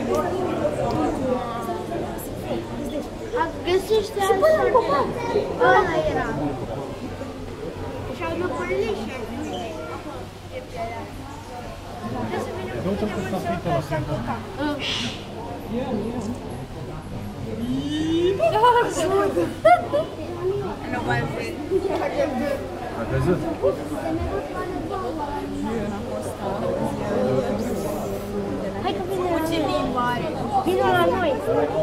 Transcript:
Găsește alt șorțel. Ăla era. Și-au lăpările și nu mai văd. Ai văzut? Hai că vine la noi. Vine la noi.